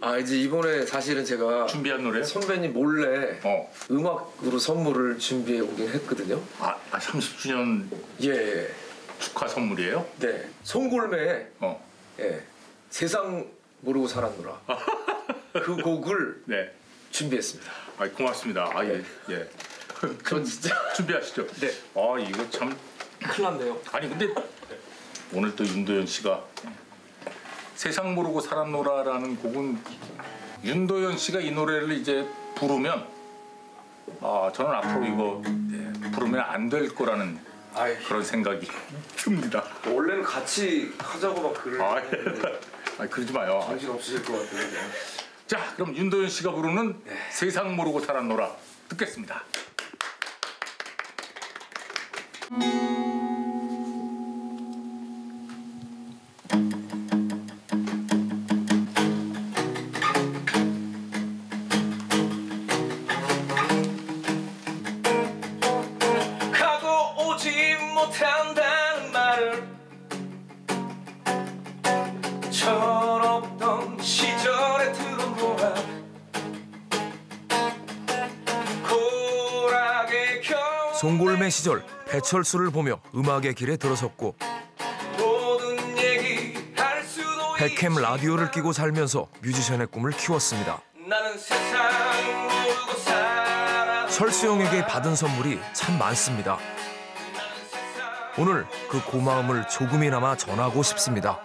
아 이제 이번에 사실은 제가 준비한 노래? 선배님 몰래 음악으로 선물을 준비해 오긴 했거든요. 아 30주년 예. 축하 선물이에요? 네. 송골매의 예. 세상 모르고 살았노라. 그 곡을 네. 준비했습니다. 아 고맙습니다. 아 예. 예. 전 진짜 준비하시죠. 네. 아 이거 참 큰일 났네요. 아니 근데 오늘 또 윤도현 씨가 세상 모르고 살았노라라는 곡은 윤도현 씨가 이 노래를 이제 부르면 저는 앞으로 이거 부르면 안 될 거라는 그런 생각이 듭니다. 원래는 같이 하자고 막 그러지 마요. 정신 없으실 것 같은데. 자, 그럼 윤도현 씨가 부르는 세상 모르고 살았노라 듣겠습니다. 가고 오지 못한다는 말을 철없던 시절에 들어보라. 고락의 송골매 시절 배철수를 보며 음악의 길에 들어섰고 모든 얘기할 수도 백햄 라디오를 끼고 살면서 뮤지션의 꿈을 키웠습니다. 나는 세상 모르고 살아. 철수 형에게 받은 선물이 참 많습니다. 오늘 그 고마움을 조금이나마 전하고 싶습니다.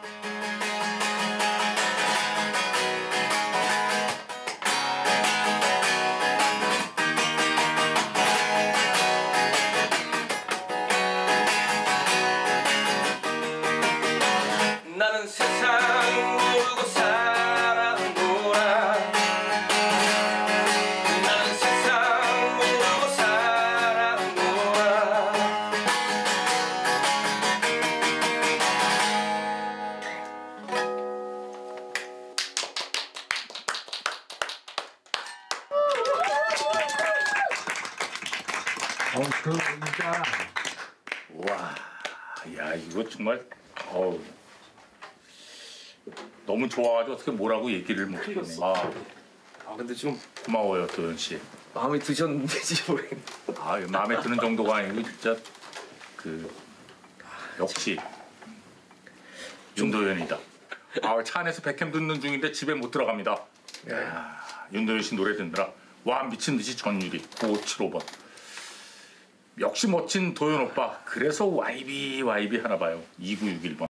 나는 세상 모르고 살았노라. 나는 세상 모르고 살았노라. 와, 야 이거 정말 너무 좋아가지고 어떻게 뭐라고 얘기를 못하겠네. 근데 좀 고마워요 도현 씨. 마음에 드셨는지 모르겠네. 마음에 드는 정도가 아니고 진짜 역시 윤도현이다. 차 안에서 백햄 듣는 중인데 집에 못 들어갑니다. 윤도현 씨 노래 듣느라 와 미친 듯이 전율이 9575번. 역시 멋진 도현 오빠. 그래서 YB 하나 봐요. 2961번.